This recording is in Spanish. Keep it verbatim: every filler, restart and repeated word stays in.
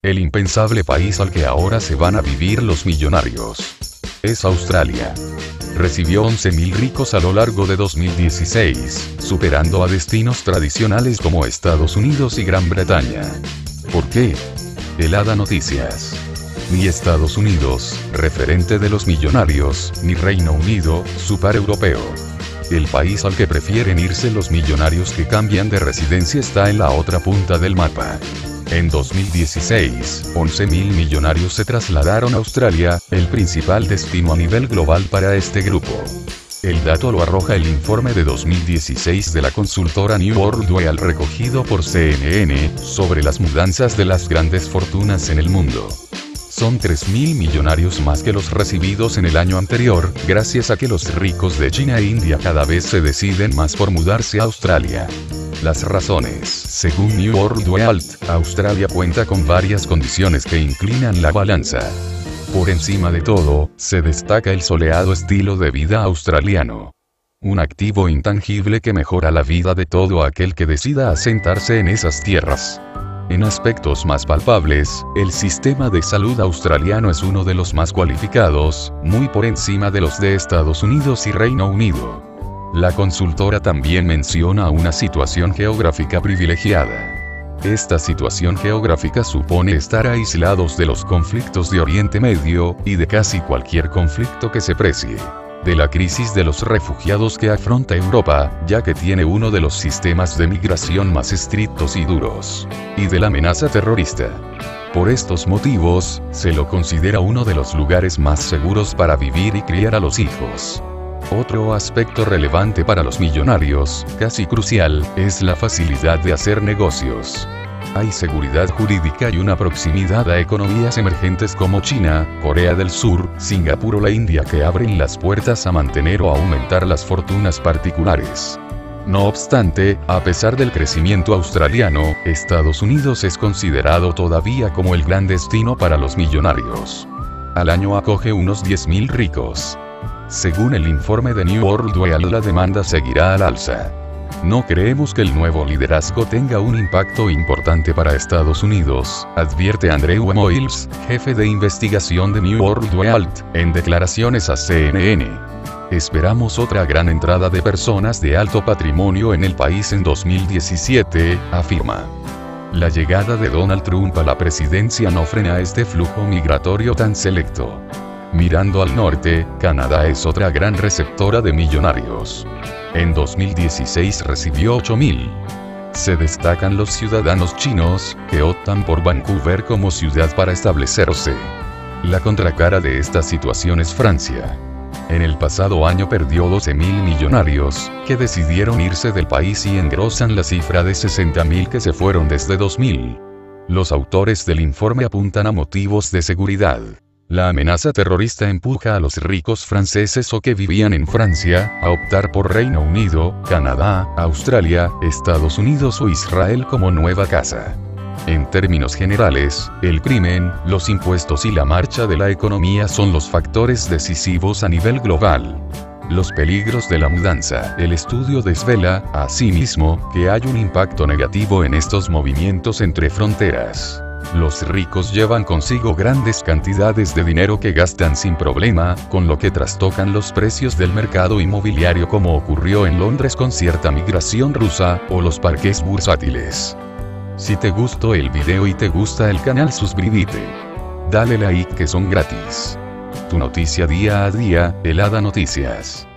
El impensable país al que ahora se van a vivir los millonarios es Australia. Recibió once mil ricos a lo largo de dos mil dieciséis, superando a destinos tradicionales como Estados Unidos y Gran Bretaña. ¿Por qué? Helada Noticias. Ni Estados Unidos, referente de los millonarios, ni Reino Unido, su par europeo. El país al que prefieren irse los millonarios que cambian de residencia está en la otra punta del mapa. En dos mil dieciséis, once mil millonarios se trasladaron a Australia, el principal destino a nivel global para este grupo. El dato lo arroja el informe de dos mil dieciséis de la consultora New World Wealth recogido por C N N, sobre las mudanzas de las grandes fortunas en el mundo. Son tres mil millonarios más que los recibidos en el año anterior, gracias a que los ricos de China e India cada vez se deciden más por mudarse a Australia. Las razones: según New World Wealth, Australia cuenta con varias condiciones que inclinan la balanza. Por encima de todo, se destaca el soleado estilo de vida australiano. Un activo intangible que mejora la vida de todo aquel que decida asentarse en esas tierras. En aspectos más palpables, el sistema de salud australiano es uno de los más cualificados, muy por encima de los de Estados Unidos y Reino Unido. La consultora también menciona una situación geográfica privilegiada. Esta situación geográfica supone estar aislados de los conflictos de Oriente Medio, y de casi cualquier conflicto que se precie. De la crisis de los refugiados que afronta Europa, ya que tiene uno de los sistemas de migración más estrictos y duros. Y de la amenaza terrorista. Por estos motivos, se lo considera uno de los lugares más seguros para vivir y criar a los hijos. Otro aspecto relevante para los millonarios, casi crucial, es la facilidad de hacer negocios. Hay seguridad jurídica y una proximidad a economías emergentes como China, Corea del Sur, Singapur o la India que abren las puertas a mantener o aumentar las fortunas particulares. No obstante, a pesar del crecimiento australiano, Estados Unidos es considerado todavía como el gran destino para los millonarios. Al año acoge unos diez mil ricos. Según el informe de New World Wealth, la demanda seguirá al alza. No creemos que el nuevo liderazgo tenga un impacto importante para Estados Unidos, advierte Andrew Moyles, jefe de investigación de New World Wealth, en declaraciones a C N N. Esperamos otra gran entrada de personas de alto patrimonio en el país en dos mil diecisiete, afirma. La llegada de Donald Trump a la presidencia no frena este flujo migratorio tan selecto. Mirando al norte, Canadá es otra gran receptora de millonarios. En dos mil dieciséis recibió ocho mil. Se destacan los ciudadanos chinos, que optan por Vancouver como ciudad para establecerse. La contracara de esta situación es Francia. En el pasado año perdió doce mil millonarios, que decidieron irse del país y engrosan la cifra de sesenta mil que se fueron desde dos mil. Los autores del informe apuntan a motivos de seguridad. La amenaza terrorista empuja a los ricos franceses o que vivían en Francia, a optar por Reino Unido, Canadá, Australia, Estados Unidos o Israel como nueva casa. En términos generales, el crimen, los impuestos y la marcha de la economía son los factores decisivos a nivel global. Los peligros de la mudanza. El estudio desvela, asimismo, que hay un impacto negativo en estos movimientos entre fronteras. Los ricos llevan consigo grandes cantidades de dinero que gastan sin problema, con lo que trastocan los precios del mercado inmobiliario como ocurrió en Londres con cierta migración rusa, o los parques bursátiles. Si te gustó el video y te gusta el canal, suscríbete. Dale like que son gratis. Tu noticia día a día, Helada Noticias.